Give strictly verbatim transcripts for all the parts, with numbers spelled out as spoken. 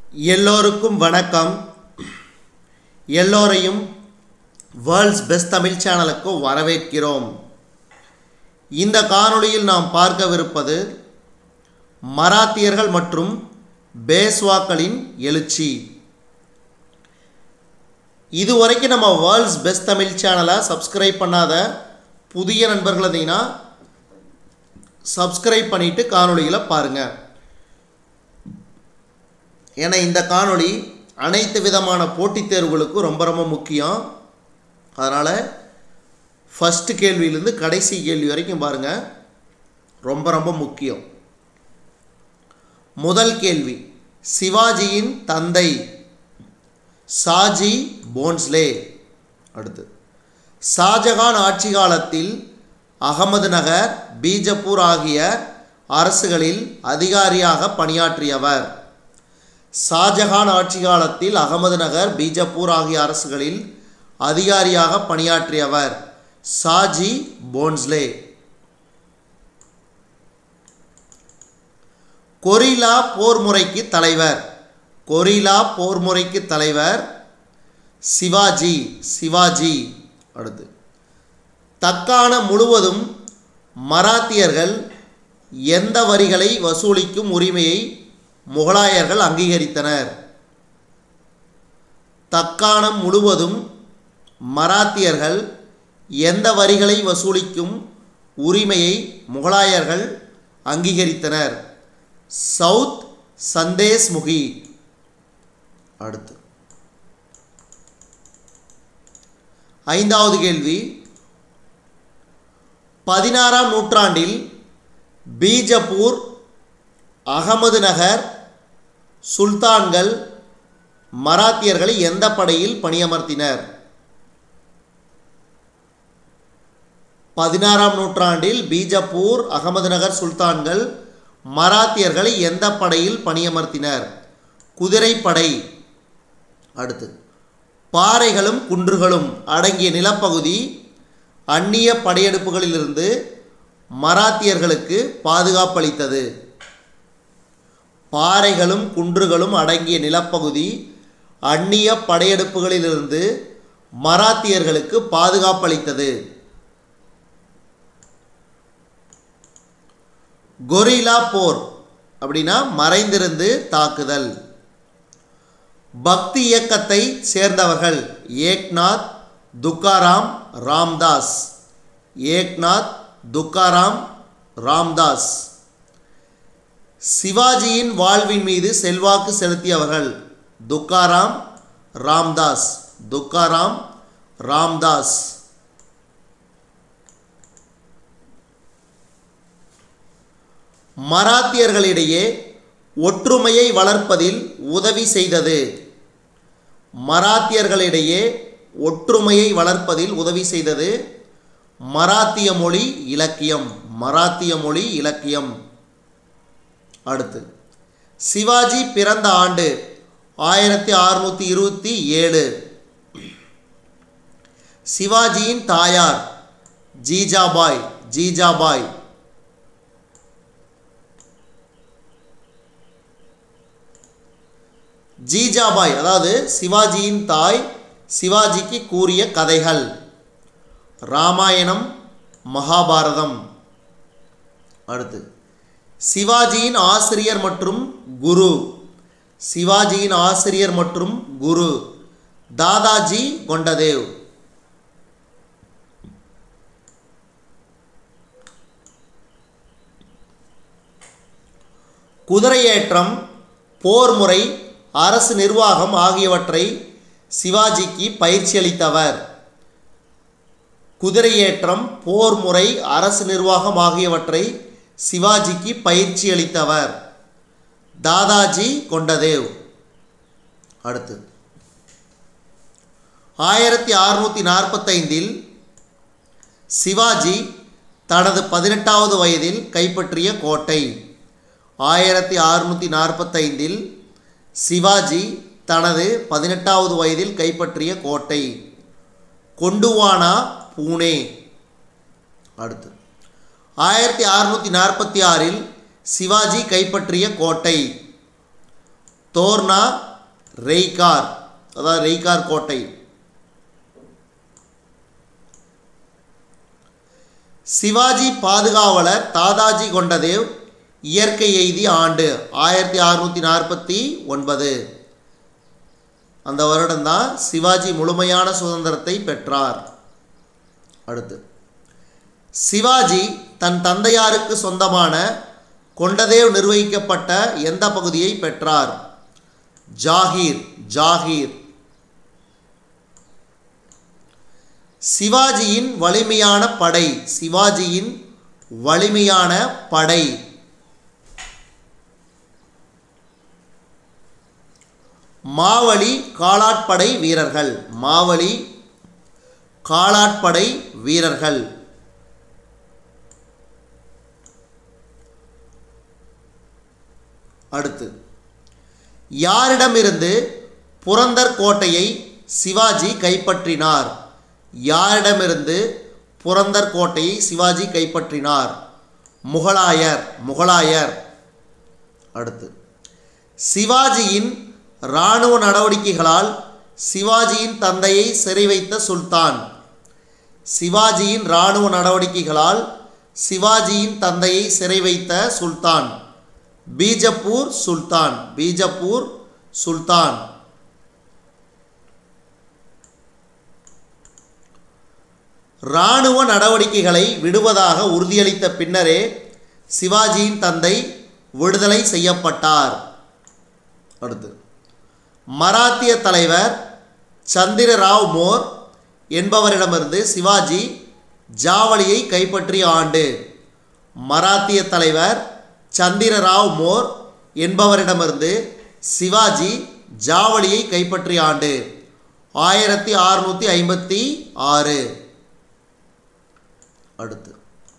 எல்லோருக்கும் வணக்கம். எல்லோரையும் வேர்ல்ட்ஸ் பெஸ்ட் தமிழ் சேனலுக்கு வரவேற்கிறோம். இந்த காணொளியில் நாம் பார்க்கவிருப்பது மராத்தியர்கள் மற்றும் பேஷ்வாக்களின் எழுச்சி. இதுவரைக்கும் நம்ம வேர்ல்ட்ஸ் பெஸ்ட் தமிழ் சேனலை சப்ஸ்கிரைப் பண்ணாத புதிய நண்பர்கள் இருந்தீங்கன்னா சப்ஸ்கிரைப் பண்ணிவிட்டு காணொளிகளை பாருங்கள். ஏன்னா இந்த காணொளி அனைத்து விதமான போட்டித் தேர்வுகளுக்கும் ரொம்ப ரொம்ப முக்கியம். அதனால் ஃபஸ்ட்டு கேள்வியிலேருந்து கடைசி கேள்வி வரைக்கும் பாருங்கள், ரொம்ப ரொம்ப முக்கியம். முதல் கேள்வி, சிவாஜியின் தந்தை ஷாஜி போன்ஸ்லே. அடுத்து, ஷாஜகான் ஆட்சி காலத்தில் அகமது நகர், பீஜப்பூர் ஆகிய அரசுகளில் அதிகாரியாக பணியாற்றியவர். ஷாஜகான் ஆட்சி காலத்தில் அகமது நகர், பீஜப்பூர் ஆகிய அரசுகளில் அதிகாரியாக பணியாற்றியவர் ஷாஜி போன்ஸ்லே. கொரில்லா போர் முறைக்கு தலைவர் கொரில்லா போர் முறைக்கு தலைவர் சிவாஜி சிவாஜி. அடுத்து, தக்கான முழுவதும் மராத்தியர்கள் எந்த வரிகளை வசூலிக்கும் உரிமையை முகலாயர்கள் அங்கீகரித்தனர்? தக்காணம் முழுவதும் மராத்தியர்கள் எந்த வரிகளை வசூலிக்கும் உரிமையை முகலாயர்கள் அங்கீகரித்தனர்? சவுத் சந்தேஷ் முகி. அடுத்து, ஐந்தாவது கேள்வி, பதினாறாம் நூற்றாண்டில் பீஜப்பூர், அகமது நகர் சுல்தான்கள் மராத்தியர்களை எந்த படையில் பணியமர்த்தினர்? பதினாறாம் நூற்றாண்டில் பீஜப்பூர், அகமது நகர் சுல்தான்கள் மராத்தியர்களை எந்த படையில் பணியமர்த்தினர்? குதிரைப்படை. அடுத்து, பாறைகளும் குன்றுகளும் அடங்கிய நிலப்பகுதி அந்நிய படையெடுப்புகளிலிருந்து மராத்தியர்களுக்கு பாதுகாப்பளித்தது. பாறைகளும் குன்றுகளும் அடங்கிய நிலப்பகுதி அந்நிய படையெடுப்புகளிலிருந்து மராத்தியர்களுக்கு பாதுகாப்பளித்தது. கொரில்லா போர் அப்படின்னா மறைந்திருந்து தாக்குதல். பக்தி இயக்கத்தை சேர்ந்தவர்கள் ஏக்நாத், துக்காராம், ராம்தாஸ். ஏக்நாத், துக்காராம், ராம்தாஸ். சிவாஜியின் வாழ்வின் மீது செல்வாக்கு செலுத்தியவர்கள் துக்காராம், ராம்தாஸ். துக்காராம், ராம்தாஸ். மராத்தியர்களிடையே ஒற்றுமையை வளர்ப்பதில் உதவி செய்தது. மராத்தியர்களிடையே ஒற்றுமையை வளர்ப்பதில் உதவி செய்தது மராத்திய மொழி இலக்கியம். மராத்திய மொழி இலக்கியம். அடுத்து, சிவாஜி பிறந்த ஆண்டு ஆயிரத்தி அறுநூற்றி இருபத்தி ஏழு. சிவாஜியின் தாயார் ஜீஜாபாய். ஜீஜாபாய். ஜீஜாபாய் அதாவது சிவாஜியின் தாய் சிவாஜிக்கு கூறிய கதைகள் ராமாயணம், மகாபாரதம். அடுத்து, சிவாஜியின் ஆசிரியர் மற்றும் குரு. சிவாஜியின் ஆசிரியர் மற்றும் குரு தாதாஜி கொண்டதேவ். குதிரையேற்றம், போர் முறை, அரசு நிர்வாகம் ஆகியவற்றை சிவாஜிக்கு பயிற்சி அளித்தவர். குதிரையேற்றம், போர் முறை, அரசு நிர்வாகம் ஆகியவற்றை சிவாஜிக்கு பயிற்சி அளித்தவர் தாதாஜி கொண்டதேவ். அடுத்து, ஆயிரத்தி அறுநூற்றி நாற்பத்தைந்தில் சிவாஜி தனது பதினெட்டாவது வயதில் கைப்பற்றிய கோட்டை. ஆயிரத்தி அறுநூற்றி நாற்பத்தைந்தில் சிவாஜி தனது பதினெட்டாவது வயதில் கைப்பற்றிய கோட்டை கொண்டுவானா, பூனே. அடுத்து, ஆயிரத்தி அறுநூற்றி நாற்பத்தி ஆறில் சிவாஜி கைப்பற்றிய கோட்டை தோர்னா ரெய்கார், அதாவது ரெய்கார் கோட்டை. சிவாஜி பாதுகாவலர் தாதாஜி கொண்டதேவ் இயற்கை எய்திய ஆண்டு ஆயிரத்தி அறுநூற்றி நாற்பத்தி ஒன்பது. அந்த வருடம்தான் சிவாஜி முழுமையான சுதந்திரத்தை பெற்றார். அடுத்து, சிவாஜி தன் தந்தையாருக்கு சொந்தமான கொண்டதேவ் நிர்வகிக்கப்பட்ட எந்த பகுதியை பெற்றார்? ஜாகீர் ஜாகீர். சிவாஜியின் வலிமையான படை சிவாஜியின் வலிமையான படை மாவலி காலாட்படை வீரர்கள் மாவலி காலாட்படை வீரர்கள். அடுத்து, யாரிடமிருந்து புரந்தர் கோட்டையை சிவாஜி கைப்பற்றினார்? யாரிடமிருந்து புரந்தர் கோட்டையை சிவாஜி கைப்பற்றினார்? முகலாயர் முகலாயர். அடுத்து, சிவாஜியின் இராணுவ நடவடிக்கைகளால் சிவாஜியின் தந்தையை சிறை வைத்த சுல்தான். சிவாஜியின் இராணுவ நடவடிக்கைகளால் சிவாஜியின் தந்தையை சிறை வைத்த சுல்தான் பீஜப்பூர் சுல்தான் பீஜப்பூர் சுல்தான். இராணுவ நடவடிக்கைகளை விடுவதாக உறுதியளித்த பின்னரே சிவாஜியின் தந்தை விடுதலை செய்யப்பட்டார். அடுத்து, மராத்திய தலைவர் சந்திரராவ் மோர் என்பவரிடமிருந்து சிவாஜி ஜாவலியை கைப்பற்றிய ஆண்டு. மராத்திய தலைவர் சந்திரராவ் மோர் என்பவரிடமிருந்து சிவாஜி ஜாவலியை கைப்பற்றிய ஆண்டு ஆயிரத்தி அறுநூற்றி ஐம்பத்தி ஆறு. அடுத்து,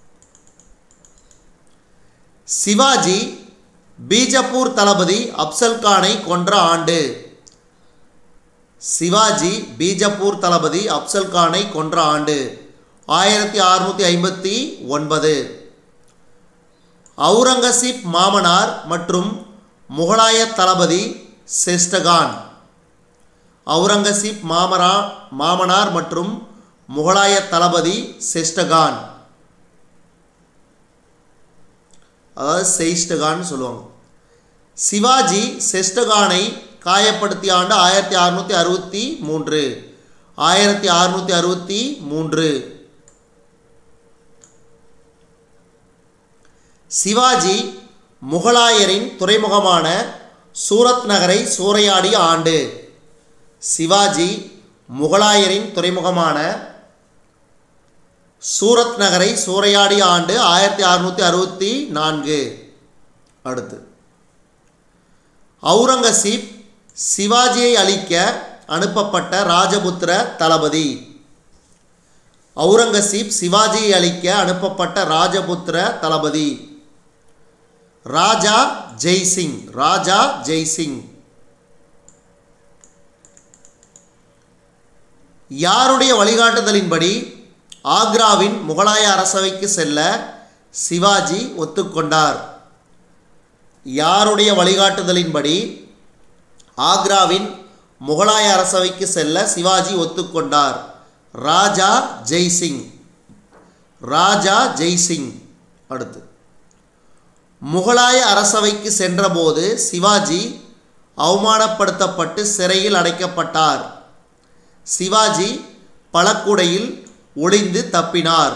சிவாஜி பீஜப்பூர் தளபதி அப்சல் கானை கொன்ற ஆண்டு. சிவாஜி பீஜப்பூர் தளபதி அப்சல் கானை கொன்ற ஆண்டு ஆயிரத்தி அறுநூற்றி ஐம்பத்தி ஒன்பது. அவுரங்கசீப் மாமனார் மற்றும் முகலாய தளபதி செஸ்டகான் அவுரங்கசீப் மாமரா மாமனார் மற்றும் முகலாய தளபதி செஸ்டகான், அதாவது செயிஸ்டகான் சொல்லுவாங்க. சிவாஜி செஸ்டகானை காயப்படுத்திய ஆண்டு ஆயிரத்தி அறுநூற்றி அறுபத்தி மூன்று ஆயிரத்தி அறுநூற்றி அறுபத்தி மூன்று. சிவாஜி முகலாயரின் துறைமுகமான சூரத் நகரை சூறையாடிய ஆண்டு. சிவாஜி முகலாயரின் துறைமுகமான சூரத் நகரை சூறையாடிய ஆண்டு ஆயிரத்தி அறுநூற்றி அறுபத்தி நான்கு. அடுத்து, அவுரங்கசீப் சிவாஜியை அழிக்க அனுப்பப்பட்ட ராஜபுத்திர தளபதி. அவுரங்கசீப் சிவாஜியை அழிக்க அனுப்பப்பட்ட ராஜபுத்திர தளபதி ராஜா ஜெய்சிங் ராஜா ஜெய்சிங். யாருடைய வழிகாட்டுதலின்படி ஆக்ராவின் முகலாய அரசவைக்கு செல்ல சிவாஜி ஒத்துக்கொண்டார்? யாருடைய வழிகாட்டுதலின்படி ஆக்ராவின் முகலாய அரசவைக்கு செல்ல சிவாஜி ஒத்துக்கொண்டார்? ராஜா ஜெய்சிங் ராஜா ஜெய்சிங். அடுத்து, முகலாய அரசவைக்கு சென்றபோது சிவாஜி அவமானப்படுத்தப்பட்டு சிறையில் அடைக்கப்பட்டார். சிவாஜி பலக்குடையில் ஒளிந்து தப்பினார்.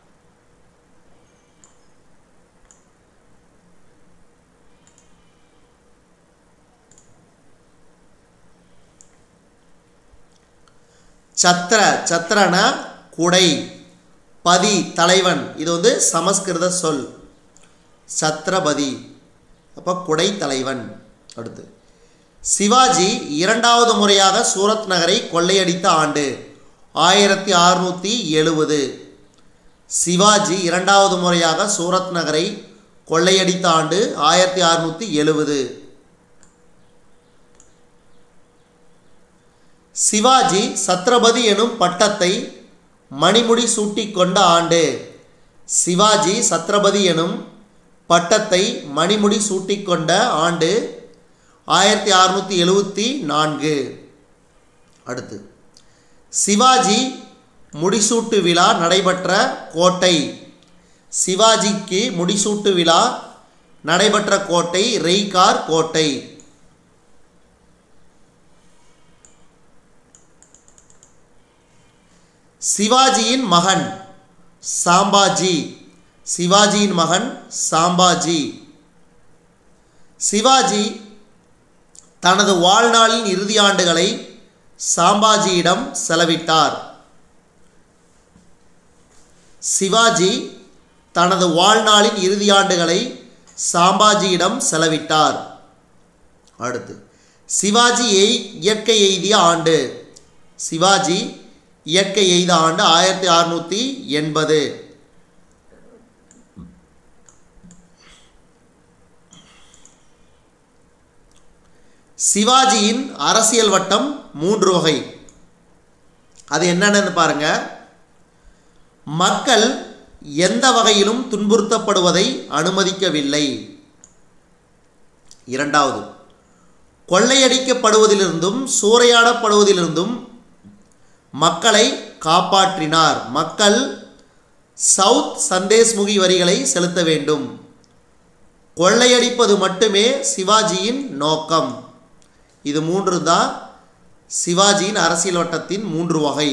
சத்ர சத்ரன குடை, பதி தலைவன், இது வந்து சமஸ்கிருத சொல் சத்ரபதி, அப்போ குடை தலைவன். அடுத்து, சிவாஜி இரண்டாவது முறையாக சூரத் நகரை கொள்ளையடித்த ஆண்டு ஆயிரத்தி அறுநூற்றி எழுபது. சிவாஜி இரண்டாவது முறையாக சூரத் நகரை கொள்ளையடித்த ஆண்டு ஆயிரத்தி அறுநூற்றி எழுபது. சிவாஜி சத்ரபதி எனும் பட்டத்தை மணிமுடி சூட்டிக்கொண்ட ஆண்டு. சிவாஜி சத்ரபதி எனும் பட்டத்தை மணிமுடி சூட்டிக்கொண்ட ஆண்டு ஆயிரத்தி அறுநூற்றி எழுபத்தி நான்கு. அடுத்து சிவாஜி முடிசூட்டு விழா நடைபெற்ற கோட்டை. சிவாஜிக்கு முடிசூட்டு விழா நடைபெற்ற கோட்டை ரெய்கார் கோட்டை. சிவாஜியின் மகன் சாம்பாஜி. சிவாஜியின் மகன் சாம்பாஜி. சிவாஜி தனது வாழ்நாளின் இறுதி ஆண்டுகளை சாம்பாஜியிடம் செலவிட்டார். சிவாஜி தனது வாழ்நாளின் இறுதி ஆண்டுகளை சாம்பாஜியிடம் செலவிட்டார். அடுத்து சிவாஜியை இயற்கை எய்திய ஆண்டு. சிவாஜி இயற்கை எய்த ஆண்டு ஆயிரத்தி அறுநூற்றி எண்பது. சிவாஜியின் அரசியல் வட்டம் மூன்று வகை. அது என்னன்னு பாருங்க. மக்கள் எந்த வகையிலும் துன்புறுத்தப்படுவதை அனுமதிக்கவில்லை. இரண்டாவது, கொள்ளையடிக்கப்படுவதிலிருந்தும் சூறையாடப்படுவதிலிருந்தும் மக்களை காப்பாற்றினார். மக்கள் சவுத் சந்தேஷ்முகி வரிகளை செலுத்த வேண்டும். கொள்ளையடிப்பது மட்டுமே சிவாஜியின் நோக்கம். இது மூன்று தான் சிவாஜியின் அரசியல் வட்டத்தின் மூன்று வகை.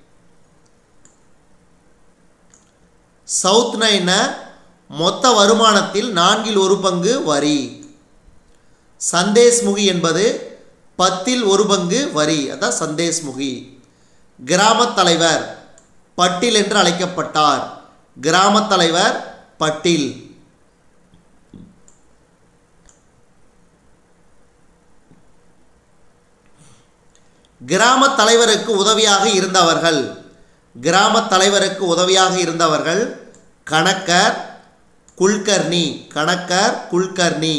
சவுத்னா என்ன? மொத்த வருமானத்தில் நான்கில் ஒரு பங்கு வரி. சந்தேஷ்முகி என்பது பத்தில் ஒரு பங்கு வரி. அதான் சந்தேஷ்முகி. கிராமத் தலைவர் பட்டில் என்று அழைக்கப்பட்டார். கிராமத் தலைவர் பட்டில். கிராமத் தலைவருக்கு உதவியாக இருந்தவர்கள். கிராமத் தலைவருக்கு உதவியாக இருந்தவர்கள் கணக்கர், குல்கர்னி. கணக்கர், குல்கர்னி.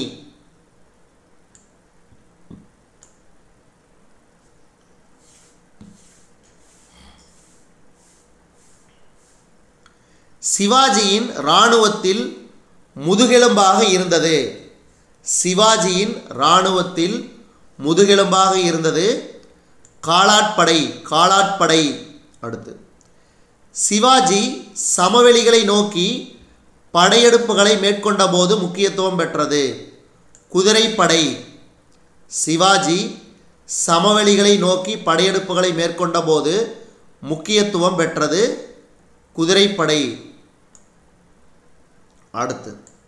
சிவாஜியின் இராணுவத்தில் முதுகெலும்பாக இருந்தது. சிவாஜியின் இராணுவத்தில் முதுகெலும்பாக இருந்தது காலாட்படை. காலாட்படை. அடுத்து சிவாஜி சமவெளிகளை நோக்கி படையெடுப்புகளை மேற்கொண்ட போது முக்கியத்துவம் பெற்றது குதிரைப்படை. சிவாஜி சமவெளிகளை நோக்கி படையெடுப்புகளை மேற்கொண்ட போது முக்கியத்துவம் பெற்றது குதிரைப்படை. அடுத்து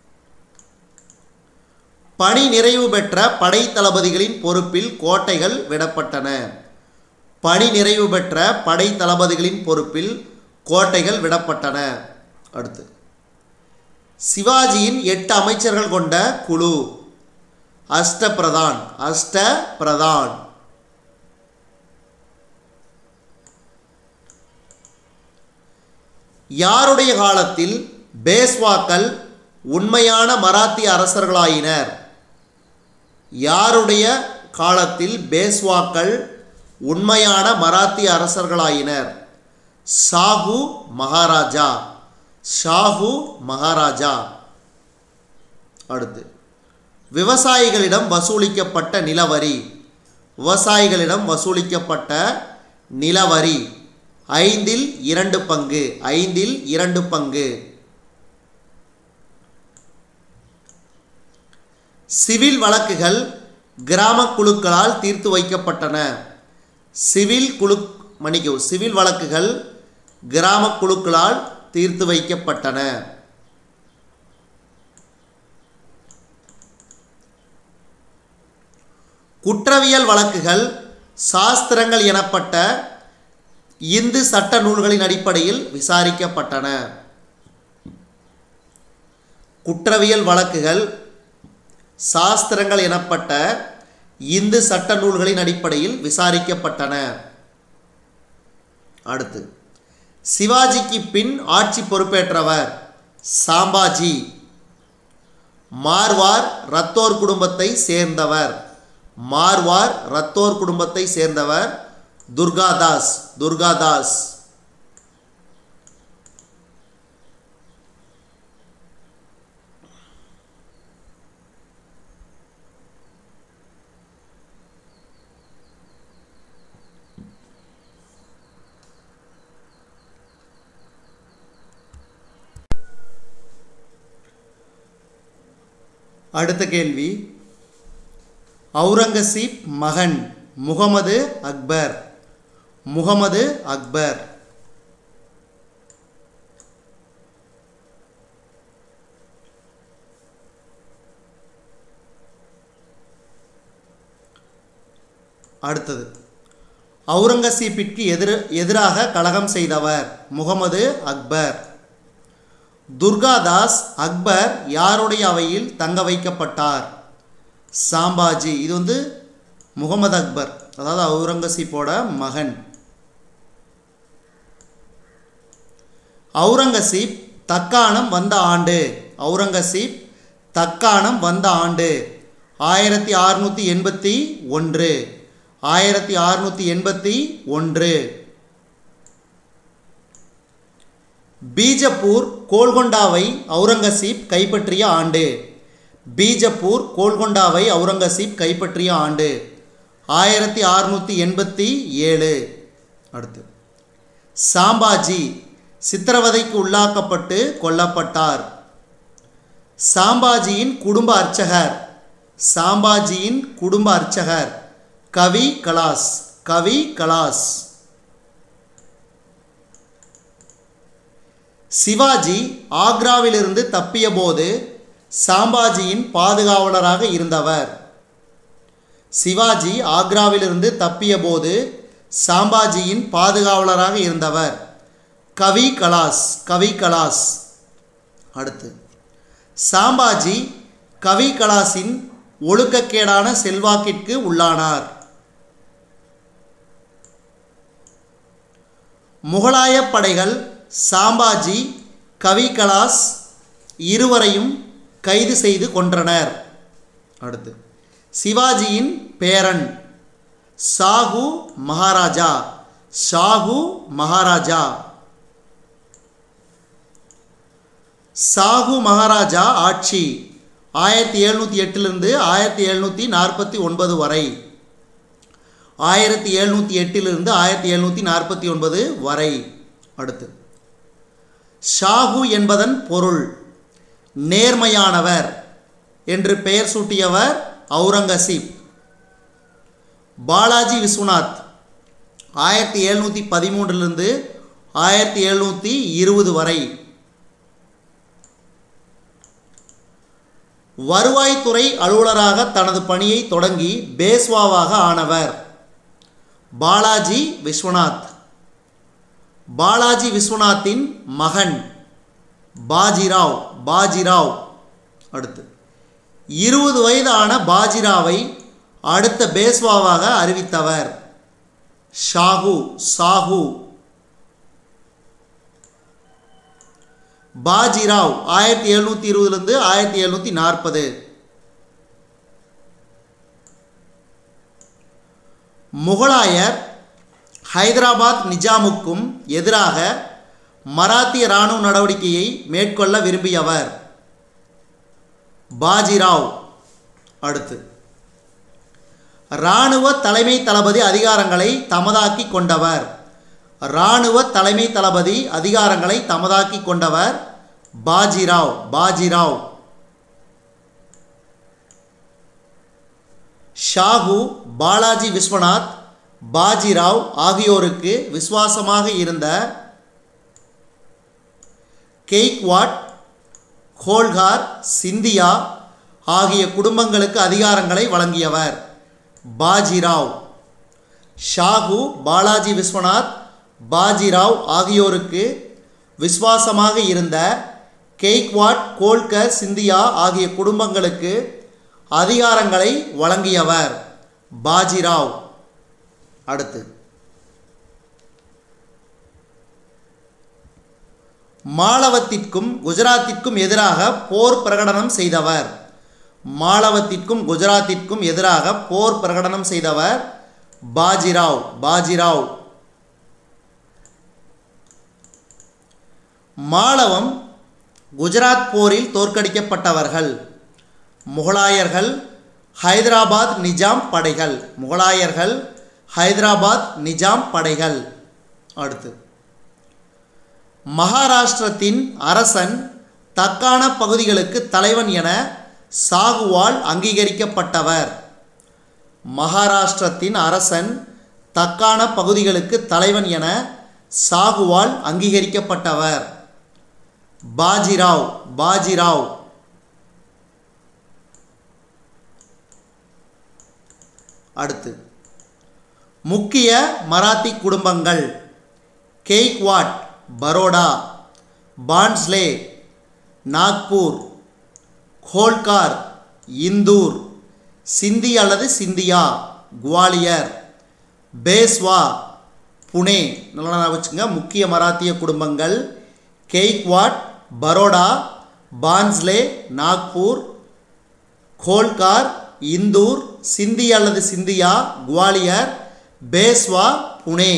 பணி நிறைவு பெற்ற படை தளபதிகளின் பொறுப்பில் கோட்டைகள் விடப்பட்டன. பணி நிறைவு பெற்ற படை தளபதிகளின் பொறுப்பில் கோட்டைகள் விடப்பட்டன. அடுத்து சிவாஜியின் எட்டு அமைச்சர்கள் கொண்ட குழு அஷ்ட பிரதான். அஷ்ட பிரதான். யாருடைய காலத்தில் பேஷ்வாக்கள் உண்மையான மராத்திய அரசர்களாயினர்? யாருடைய காலத்தில் பேஷ்வாக்கள் உண்மையான மராத்திய அரசர்களாயினர்? ஷாஹு மகாராஜா. ஷாஹு மகாராஜா. அடுத்து விவசாயிகளிடம் வசூலிக்கப்பட்ட நிலவரி. விவசாயிகளிடம் வசூலிக்கப்பட்ட நிலவரி ஐந்தில் இரண்டு பங்கு. ஐந்தில் இரண்டு பங்கு. சிவில் வழக்குகள் கிராம குழுக்களால் தீர்த்து வைக்கப்பட்டன. சிவில் குழு மன்னிக்கவும் சிவில் வழக்குகள் கிராம குழுக்களால் தீர்த்து வைக்கப்பட்டன. குற்றவியல் வழக்குகள் சாஸ்திரங்கள் எனப்பட்ட இந்து சட்ட நூல்களின் அடிப்படையில் விசாரிக்கப்பட்டன. குற்றவியல் வழக்குகள் சாஸ்திரங்கள் எனப்பட்ட இந்து சட்ட நூல்களின் அடிப்படையில் விசாரிக்கப்பட்டன. அடுத்து சிவாஜிக்கு பின் ஆட்சி பொறுப்பேற்றவர் சாம்பாஜி. மார்வார் ரத்தோர் குடும்பத்தை சேர்ந்தவர். மார்வார் ரத்தோர் குடும்பத்தை சேர்ந்தவர் துர்காதாஸ். துர்காதாஸ். அடுத்த கேள்வி, அவுரங்கசீப் மகன் முகமது அக்பர். முகமது அக்பர். அடுத்தது, அவுரங்கசீப்பிற்கு எதிர எதிராக கலகம் செய்தவர் முகமது அக்பர். துர்காதாஸ் அக்பர் யாருடைய அவையில் தங்க வைக்கப்பட்டார்? சாம்பாஜி. இது வந்து முகமது அக்பர், அதாவது அவுரங்கசீப்போட மகன். அவுரங்கசீப் தக்காணம் வந்த ஆண்டு. அவுரங்கசீப் தக்காணம் வந்த ஆண்டு ஆயிரத்தி அறுநூற்றி எண்பத்தி ஒன்று. ஆயிரத்தி அறுநூற்றி எண்பத்தி ஒன்று. பீஜப்பூர் கோல்கொண்டாவை அவுரங்கசீப் கைப்பற்றிய ஆண்டு. பீஜப்பூர் கோல்கொண்டாவை அவுரங்கசீப் கைப்பற்றிய ஆண்டு ஆயிரத்தி அறுநூற்றி எண்பத்தி ஏழு. அடுத்து, சாம்பாஜி சித்திரவதைக்கு உள்ளாக்கப்பட்டு கொல்லப்பட்டார். சாம்பாஜியின் குடும்ப அர்ச்சகர். சாம்பாஜியின் குடும்ப அர்ச்சகர் கவி கலாஸ். கவி கலாஸ். சிவாஜி ஆக்ராவிலிருந்து தப்பிய போது சாம்பாஜியின் பாதுகாவலராக இருந்தவர். சிவாஜி ஆக்ராவிலிருந்து தப்பிய போது சாம்பாஜியின் பாதுகாவலராக இருந்தவர் கவி கலாஸ். கவி கலாஸ். அடுத்து, சாம்பாஜி கவி கலாஸின் ஒழுக்கக்கேடான செல்வாக்கிற்கு உள்ளானார். முகலாய படைகள் சாம்பாஜி கவி கலாஸ் இருவரையும் கைது செய்து கொன்றனர். அடுத்து, சிவாஜியின் பேரன் ஷாஹு மகாராஜா. ஷாஹு மகாராஜா. ஷாஹு மகாராஜா ஆட்சி ஆயிரத்தி எழுநூற்றி எட்டிலிருந்து ஆயிரத்தி எழுநூற்றி நாற்பத்தி ஒன்பது வரை. ஆயிரத்தி எழுநூற்றி எட்டிலிருந்து ஆயிரத்தி எழுநூற்றி நாற்பத்தி ஒன்பது வரை. அடுத்து, ஷாஹு என்பதன் பொருள் நேர்மையானவர் என்று பெயர் சூட்டியவர் அவுரங்கசீப். பாலாஜி விஸ்வநாத் ஆயிரத்தி எழுநூற்றி பதிமூன்றிலிருந்து ஆயிரத்தி எழுநூற்றி இருபது வரை. வருவாய்த்துறை அலுவலராக தனது பணியை தொடங்கி பேஸ்வாவாக ஆனவர் பாலாஜி விஸ்வநாத். பாலாஜி விஸ்வநாத்தின் மகன் பாஜிராவ். பாஜிராவ். அடுத்து, இருபது வயதான பாஜிராவை அடுத்த பேஸ்வாவாக அறிவித்தவர் ஷாஹு. ஷாஹு. பாஜிராவ் ஆயிரத்தி எழுநூற்றி இருபதுலேருந்து ஆயிரத்தி எழுநூற்றி நாற்பது. முகலாயர் ஹைதராபாத் நிஜாமுக்கும் எதிராக மராத்திய இராணுவ நடவடிக்கையை மேற்கொள்ள விரும்பியவர் பாஜிராவ். அடுத்து, இராணுவ தலைமை தளபதி அதிகாரங்களை தமதாக்கி கொண்டவர். இராணுவ தலைமை தளபதி அதிகாரங்களை தமதாக்கி கொண்டவர் பாஜிராவ். பாஜிராவ். ஷாஹு பாலாஜி விஸ்வநாத் பாஜிராவ் ஆகியோருக்கு விசுவாசமாக இருந்த கெய்க்வாட், ஹோல்கார், சிந்தியா ஆகிய குடும்பங்களுக்கு அதிகாரங்களை வழங்கியவர் பாஜிராவ். ஷாஹு பாலாஜி விஸ்வநாத் பாஜிராவ் ஆகியோருக்கு விசுவாசமாக இருந்த கெய்க்வாட், கோல்கர், சிந்தியா ஆகிய குடும்பங்களுக்கு அதிகாரங்களை வழங்கியவர் பாஜிராவ். அடுத்து, மாளவத்திற்கும் குஜராத்திற்கும் எதிராக போர் பிரகடனம் செய்தவர். மாளவத்திற்கும் குஜராத்திற்கும் எதிராக போர் பிரகடனம் செய்தவர் பாஜிராவ். பாஜிராவ். மாளவம் குஜராத் போரில் தோற்கடிக்கப்பட்டவர்கள் முகலாயர்கள், ஹைதராபாத் நிஜாம் படைகள். முகலாயர்கள், ஹைதராபாத் நிஜாம் படைகள். அடுத்து, மகாராஷ்டிரத்தின் அரசன் தக்கான பகுதிகளுக்கு தலைவன் என சாகுவால் அங்கீகரிக்கப்பட்டவர். மகாராஷ்டிரத்தின் அரசன் தக்கான பகுதிகளுக்கு தலைவன் என சாகுவால் அங்கீகரிக்கப்பட்டவர். பாஜிராவ். பாஜிராவ். அடுத்து முக்கிய மராத்தி குடும்பங்கள். கெய்க்வாட் பரோடா, பான்ஸ்லே நாக்பூர், ஹோல்கார் இந்தூர், சிந்தி அல்லது சிந்தியா குவாலியர், பேஸ்வா புனே. நல்லா வச்சுங்க. முக்கிய மராத்திய குடும்பங்கள் கெய்க்வாட் பரோடா, பான்ஸ்லே நாக்பூர், ஹோல்கார் இந்தூர், சிந்தி அல்லது சிந்தியா குவாலியர், பேஸ்வா புனே.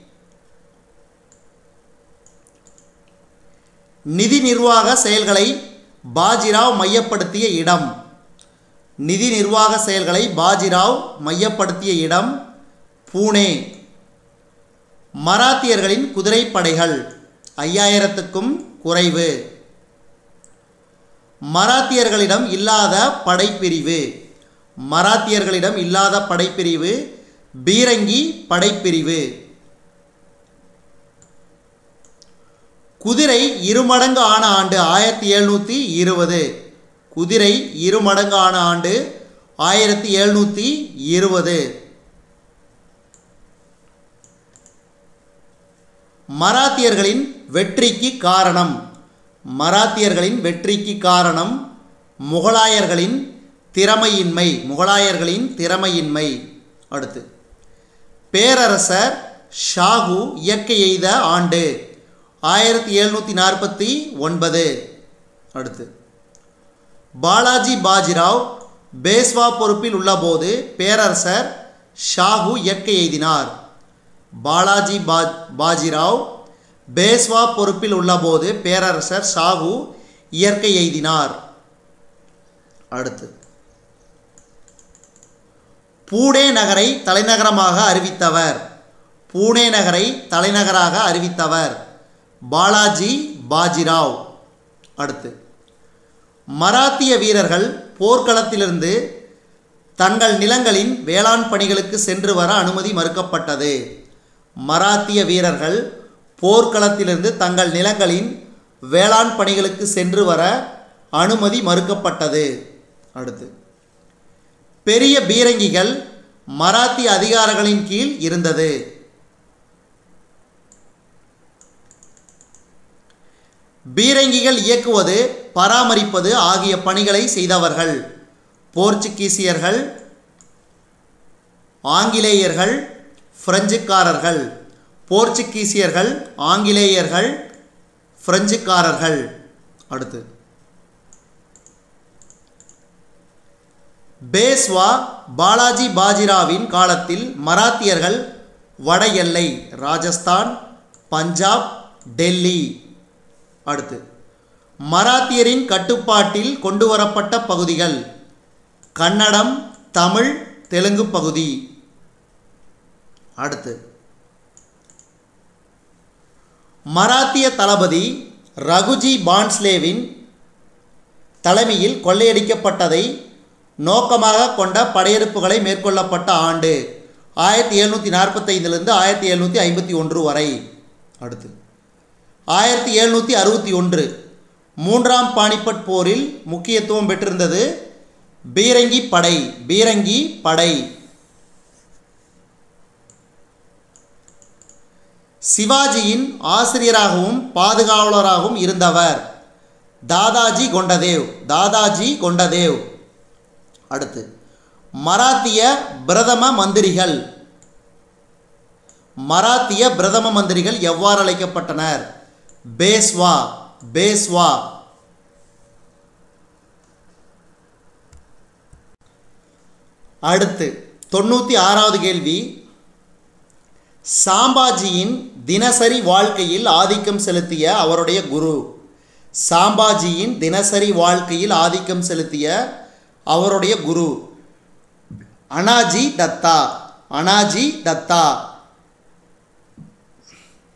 நிதி நிர்வாக செயல்களை பாஜிராவ் மையப்படுத்திய இடம். நிதி நிர்வாக செயல்களை பாஜிராவ் மையப்படுத்திய இடம் பூனே. மராத்தியர்களின் குதிரைப்படைகள் ஐயாயிரத்துக்கும் குறைவு. மராத்தியர்களிடம் இல்லாத படைப்பிரிவு. மராத்தியர்களிடம் இல்லாத படைப்பிரிவு பீரங்கி படைப்பிரிவு. குதிரை இருமடங்கு ஆன ஆண்டு ஆயிரத்தி எழுநூற்றி இருபது. குதிரை இருமடங்கு ஆன ஆண்டு ஆயிரத்தி எழுநூற்றி இருபது. மராத்தியர்களின் வெற்றிக்கு காரணம். மராத்தியர்களின் வெற்றிக்கு காரணம் முகலாயர்களின் திறமையின்மை. முகலாயர்களின் திறமையின்மை. அடுத்து பேரரசர் ஷாகு இயற்கை எய்த ஆண்டு ஆயிரத்தி எழுநூற்றி நாற்பத்தி ஒன்பது. அடுத்து பாலாஜி பாஜிராவ் பேஸ்வா பொறுப்பில் உள்ளபோது பேரரசர் ஷாகு இயற்கை எய்தினார். பாலாஜி பா பாஜிராவ் பேஸ்வா பொறுப்பில் உள்ளபோது பேரரசர் ஷாகு இயற்கை எய்தினார். அடுத்து பூனே நகரை தலைநகரமாக அறிவித்தவர். பூனே நகரை தலைநகராக அறிவித்தவர் பாலாஜி பாஜிராவ். அடுத்து மராத்திய வீரர்கள் போர்க்களத்திலிருந்து தங்கள் நிலங்களின் வேளாண் பணிகளுக்கு சென்று வர அனுமதி மறுக்கப்பட்டது. மராத்திய வீரர்கள் போர்க்களத்திலிருந்து தங்கள் நிலங்களின் வேளாண் பணிகளுக்கு சென்று வர அனுமதி மறுக்கப்பட்டது. அடுத்து பெரிய பீரங்கிகள் மராத்திய அதிகாரிகளின் கீழ் இருந்தது. பீரங்கிகள் இயக்குவது, பராமரிப்பது ஆகிய பணிகளை செய்தவர்கள் போர்ச்சுகீசியர்கள், ஆங்கிலேயர்கள், பிரெஞ்சுக்காரர்கள். போர்ச்சுகீசியர்கள், ஆங்கிலேயர்கள், பிரெஞ்சுக்காரர்கள். அடுத்து பேஸ்வா பாலாஜி பாஜிராவின் காலத்தில் மராத்தியர்கள் வட எல்லை ராஜஸ்தான், பஞ்சாப், டெல்லி. அடுத்து மராத்தியரின் கட்டுப்பாட்டில் கொண்டு வரப்பட்ட பகுதிகள் கன்னடம், தமிழ், தெலுங்கு பகுதி. அடுத்து மராத்திய தளபதி ரகுஜி பான்ஸ்லேவின் தலைமையில் கொள்ளையடிக்கப்பட்டதை நோக்கமாக கொண்ட படையெடுப்புகளை மேற்கொள்ளப்பட்ட ஆண்டு ஆயிரத்தி எழுநூற்றி நாற்பத்தைந்திலிருந்து ஆயிரத்தி எழுநூற்றி ஐம்பத்தி ஒன்று வரை. அடுத்து ஆயிரத்தி எழுநூற்றி அறுபத்தி ஒன்று மூன்றாம் பானிபட் போரில் முக்கியத்துவம் பெற்றிருந்தது பீரங்கி படை. பீரங்கி படை. சிவாஜியின் ஆசிரியராகவும் பாதுகாவலராகவும் இருந்தவர் தாதாஜி கொண்டதேவ். தாதாஜி கொண்டதேவ். அடுத்து மராத்திய பிரதம மந்திரிகள். மராத்திய பிரதம மந்திரிகள் எவ்வாறு அழைக்கப்பட்டனர்? பேஸ்வா. பேஸ்வா. அடுத்து தொண்ணூற்றி ஆறாவது கேள்வி. சாம்பாஜியின் தினசரி வாழ்க்கையில் ஆதிக்கம் செலுத்திய அவருடைய குரு. சாம்பாஜியின் தினசரி வாழ்க்கையில் ஆதிக்கம் செலுத்திய அவருடைய குரு அனாஜி தத்தா. அனாஜி தத்தா.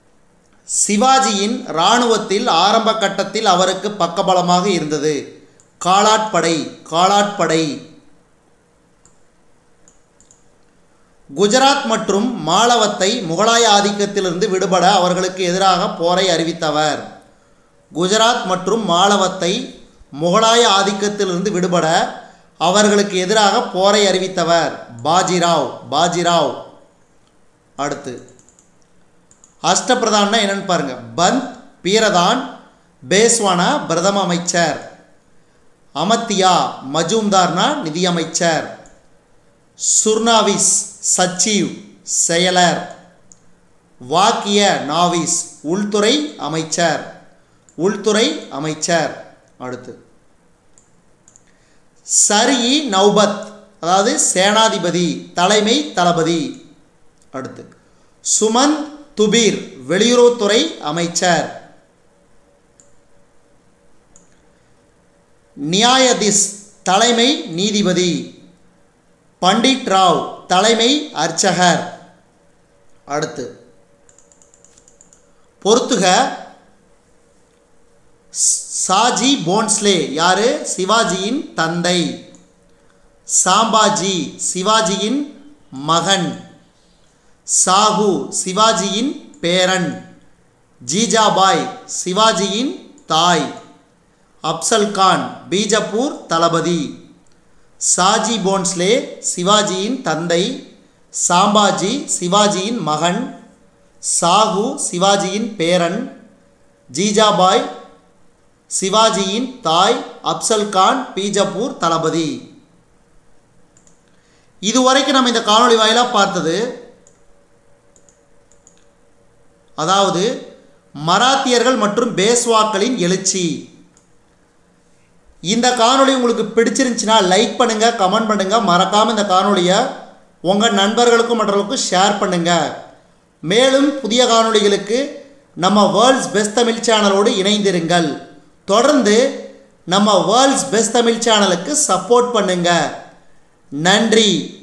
சிவாஜியின் இராணுவத்தில் ஆரம்ப கட்டத்தில் அவருக்கு பக்கபலமாக இருந்தது காலாட்படை காலாட்படை. குஜராத் மற்றும் மாலவத்தை முகலாய ஆதிக்கத்திலிருந்து விடுபட அவர்களுக்கு எதிராக போரை அறிவித்தவர். குஜராத் மற்றும் மாலவத்தை முகலாய ஆதிக்கத்திலிருந்து விடுபட அவர்களுக்கு எதிராக போரை அறிவித்தவர் பாஜிராவ் பாஜிராவ். அடுத்து அஷ்டபிரதான்னா என்னன்னு பாருங்க. பந்த், பீரதான், பேஸ்வானா பிரதம அமைச்சர், அமத்தியா மஜூம்தார்னா நிதியமைச்சர், சுர்னாவிஸ் சச்சிவ் செயலர், வாக்கிய நாவிஸ் உள்துறை அமைச்சர் உள்துறை அமைச்சர். அடுத்து சரி நௌபத் அதாவது சேனாதிபதி தலைமை தளபதி. அடுத்து சுமந்த் துபீர் வெளியுறவுத்துறை அமைச்சர். நியாயதிஸ் தலைமை நீதிபதி. பண்டிட் ராவ் தலைமை அர்ச்சகர். அடுத்து பொறுத்துக சாஜி போன்ஸ்லே யாரு? சிவாஜியின் தந்தை. சாம்பாஜி சிவாஜியின் மகன். சாஹு சிவாஜியின் பேரன். ஜீஜாபாய் சிவாஜியின் தாய். அப்சல்கான் பீஜப்பூர் தளபதி. சாஜி போன்ஸ்லே சிவாஜியின் தந்தை. சாம்பாஜி சிவாஜியின் மகன். சாஹு சிவாஜியின் பேரன். ஜீஜாபாய் சிவாஜியின் தாய். அப்சல்கான் பீஜப்பூர் தளபதி. இதுவரைக்கும் நம்ம இந்த காணொளி வாயிலாக பார்த்தது அதாவது மராத்தியர்கள் மற்றும் பேஸ்வாக்களின் எழுச்சி. இந்த காணொளி உங்களுக்கு பிடிச்சிருந்துச்சுன்னா லைக் பண்ணுங்கள், கமெண்ட் பண்ணுங்கள். மறக்காமல் இந்த காணொளியை உங்கள் நண்பர்களுக்கும் மற்றவர்களுக்கும் ஷேர் பண்ணுங்கள். மேலும் புதிய காணொளிகளுக்கு நம்ம வேர்ல்ட்ஸ் பெஸ்ட் தமிழ் சேனலோடு இணைந்திருங்கள். தொடர்ந்து நம்ம வேர்ல்ட்ஸ் பெஸ்ட் தமிழ் சேனலுக்கு சப்போர்ட் பண்ணுங்கள். நன்றி.